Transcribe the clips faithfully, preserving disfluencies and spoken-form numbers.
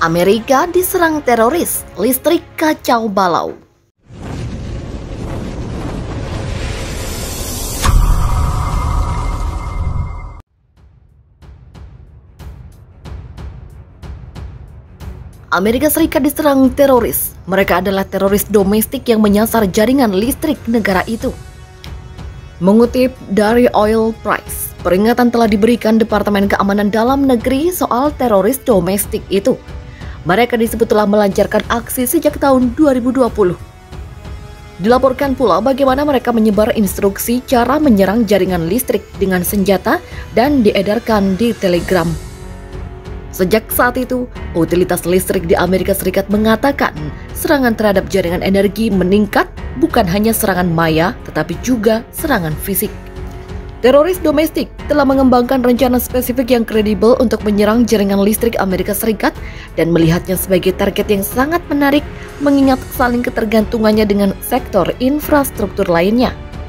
Amerika diserang teroris, listrik kacau balau. Amerika Serikat diserang teroris. Mereka adalah teroris domestik yang menyasar jaringan listrik negara itu. Mengutip dari Oil Price, peringatan telah diberikan Departemen Keamanan Dalam Negeri soal teroris domestik itu. Mereka disebut telah melancarkan aksi sejak tahun dua ribu dua puluh. Dilaporkan pula bagaimana mereka menyebar instruksi cara menyerang jaringan listrik dengan senjata dan diedarkan di Telegram. Sejak saat itu, utilitas listrik di Amerika Serikat mengatakan serangan terhadap jaringan energi meningkat, bukan hanya serangan maya, tetapi juga serangan fisik. Teroris domestik telah mengembangkan rencana spesifik yang kredibel untuk menyerang jaringan listrik Amerika Serikat dan melihatnya sebagai target yang sangat menarik mengingat saling ketergantungannya dengan sektor infrastruktur lainnya.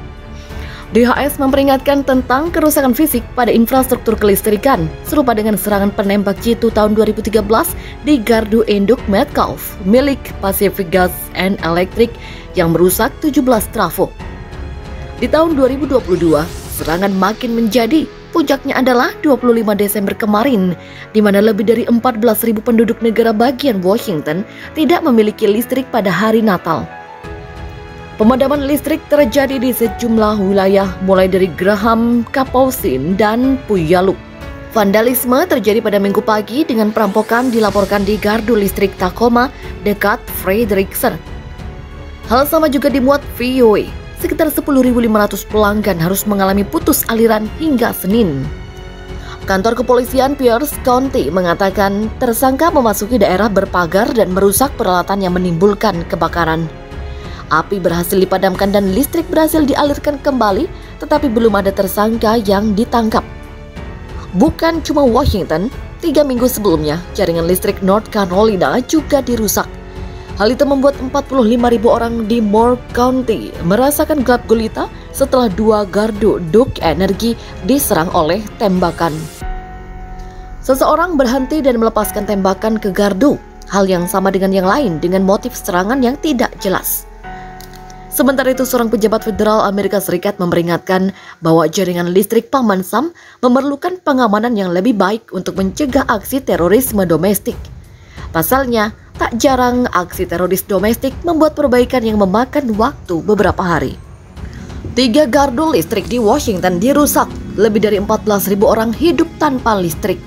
D H S memperingatkan tentang kerusakan fisik pada infrastruktur kelistrikan, serupa dengan serangan penembak jitu tahun dua ribu tiga belas di gardu induk Metcalfe milik Pacific Gas and Electric yang merusak tujuh belas trafo. Di tahun dua ribu dua puluh dua, serangan makin menjadi. Puncaknya adalah dua puluh lima Desember kemarin, di mana lebih dari empat belas ribu penduduk negara bagian Washington tidak memiliki listrik pada hari Natal. Pemadaman listrik terjadi di sejumlah wilayah mulai dari Graham, Kapousin, dan Puyallup. Vandalisme terjadi pada Minggu pagi dengan perampokan dilaporkan di gardu listrik Tacoma dekat Frederickson. Hal sama juga dimuat V O A. Sekitar sepuluh ribu lima ratus pelanggan harus mengalami putus aliran hingga Senin. Kantor kepolisian Pierce County mengatakan tersangka memasuki daerah berpagar dan merusak peralatan yang menimbulkan kebakaran. Api berhasil dipadamkan dan listrik berhasil dialirkan kembali, tetapi belum ada tersangka yang ditangkap. Bukan cuma Washington, tiga minggu sebelumnya jaringan listrik North Carolina juga dirusak. Hal itu membuat empat puluh lima ribu orang di Moore County merasakan gelap gulita setelah dua gardu Duke Energy diserang oleh tembakan. Seseorang berhenti dan melepaskan tembakan ke gardu, hal yang sama dengan yang lain dengan motif serangan yang tidak jelas. Sementara itu, seorang pejabat federal Amerika Serikat memperingatkan bahwa jaringan listrik Paman Sam memerlukan pengamanan yang lebih baik untuk mencegah aksi terorisme domestik. Pasalnya, tak jarang aksi teroris domestik membuat perbaikan yang memakan waktu beberapa hari. Tiga gardu listrik di Washington dirusak, lebih dari empat belas ribu orang hidup tanpa listrik.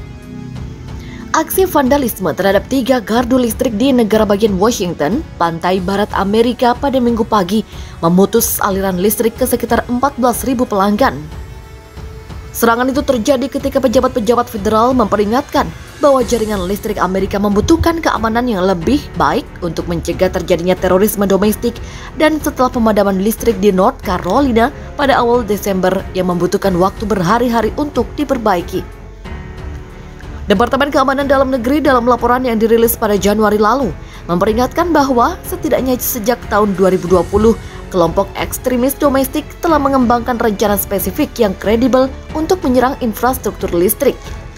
Aksi vandalisme terhadap tiga gardu listrik di negara bagian Washington, pantai barat Amerika pada Minggu pagi, memutus aliran listrik ke sekitar empat belas ribu pelanggan. Serangan itu terjadi ketika pejabat-pejabat federal memperingatkan bahwa jaringan listrik Amerika membutuhkan keamanan yang lebih baik untuk mencegah terjadinya terorisme domestik dan setelah pemadaman listrik di North Carolina pada awal Desember yang membutuhkan waktu berhari-hari untuk diperbaiki. Departemen Keamanan Dalam Negeri dalam laporan yang dirilis pada Januari lalu memperingatkan bahwa setidaknya sejak tahun dua ribu dua puluh, kelompok ekstremis domestik telah mengembangkan rencana spesifik yang kredibel untuk menyerang infrastruktur listrik.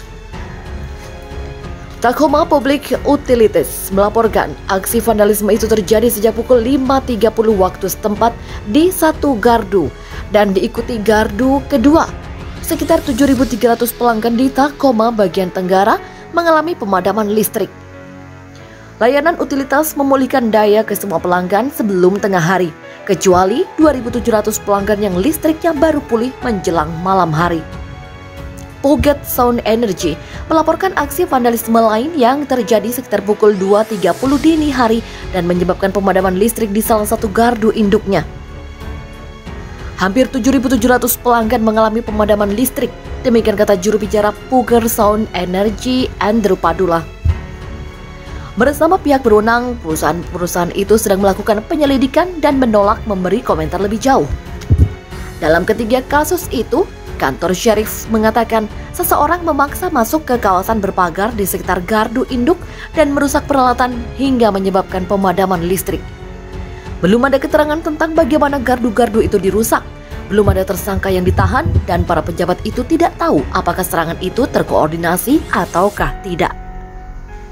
Tacoma Public Utilities melaporkan aksi vandalisme itu terjadi sejak pukul lima tiga puluh waktu setempat di satu gardu dan diikuti gardu kedua. Sekitar tujuh ribu tiga ratus pelanggan di Tacoma bagian tenggara mengalami pemadaman listrik. Layanan utilitas memulihkan daya ke semua pelanggan sebelum tengah hari, kecuali dua ribu tujuh ratus pelanggan yang listriknya baru pulih menjelang malam hari. Puget Sound Energy melaporkan aksi vandalisme lain yang terjadi sekitar pukul dua tiga puluh dini hari dan menyebabkan pemadaman listrik di salah satu gardu induknya. Hampir tujuh ribu tujuh ratus pelanggan mengalami pemadaman listrik, demikian kata juru bicara Puget Sound Energy Andrew Padula. Bersama pihak berwenang, perusahaan-perusahaan itu sedang melakukan penyelidikan dan menolak memberi komentar lebih jauh. Dalam ketiga kasus itu, kantor sheriff mengatakan seseorang memaksa masuk ke kawasan berpagar di sekitar gardu induk dan merusak peralatan hingga menyebabkan pemadaman listrik. Belum ada keterangan tentang bagaimana gardu-gardu itu dirusak. Belum ada tersangka yang ditahan dan para pejabat itu tidak tahu apakah serangan itu terkoordinasi ataukah tidak.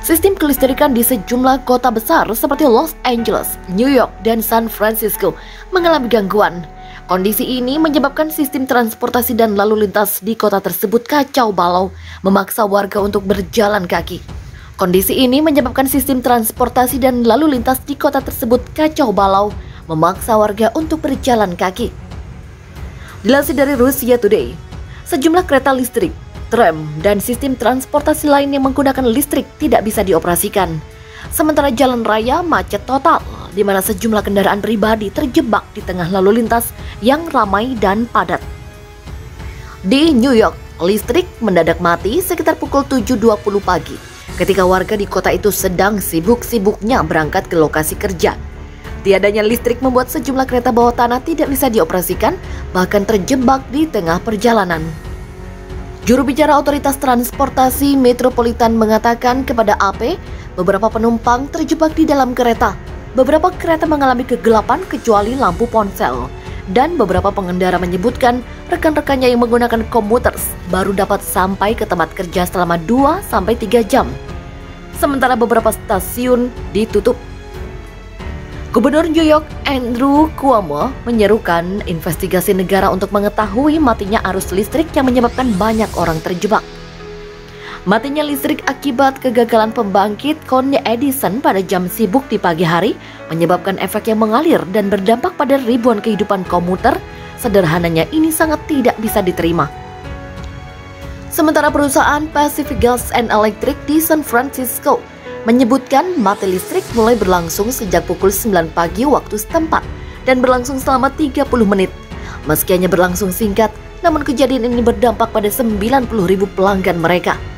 Sistem kelistrikan di sejumlah kota besar seperti Los Angeles, New York, dan San Francisco mengalami gangguan. Kondisi ini menyebabkan sistem transportasi dan lalu lintas di kota tersebut kacau balau, memaksa warga untuk berjalan kaki. Kondisi ini menyebabkan sistem transportasi dan lalu lintas di kota tersebut kacau balau, memaksa warga untuk berjalan kaki. Dilansir dari Russia Today, sejumlah kereta listrik, tram, dan sistem transportasi lain yang menggunakan listrik tidak bisa dioperasikan. Sementara jalan raya macet total, di mana sejumlah kendaraan pribadi terjebak di tengah lalu lintas yang ramai dan padat. Di New York, listrik mendadak mati sekitar pukul tujuh dua puluh pagi, ketika warga di kota itu sedang sibuk-sibuknya berangkat ke lokasi kerja. Tiadanya listrik membuat sejumlah kereta bawah tanah tidak bisa dioperasikan, bahkan terjebak di tengah perjalanan. Juru bicara Otoritas Transportasi Metropolitan mengatakan kepada A P, beberapa penumpang terjebak di dalam kereta. Beberapa kereta mengalami kegelapan kecuali lampu ponsel. Dan beberapa pengendara menyebutkan rekan-rekannya yang menggunakan kommuters baru dapat sampai ke tempat kerja selama dua sampai tiga jam. Sementara beberapa stasiun ditutup. Gubernur New York Andrew Cuomo menyerukan investigasi negara untuk mengetahui matinya arus listrik yang menyebabkan banyak orang terjebak. Matinya listrik akibat kegagalan pembangkit Con Edison pada jam sibuk di pagi hari menyebabkan efek yang mengalir dan berdampak pada ribuan kehidupan komuter. Sederhananya ini sangat tidak bisa diterima. Sementara perusahaan Pacific Gas and Electric di San Francisco menyebutkan mati listrik mulai berlangsung sejak pukul sembilan pagi waktu setempat dan berlangsung selama tiga puluh menit. Meski hanya berlangsung singkat, namun kejadian ini berdampak pada sembilan puluh ribu pelanggan mereka.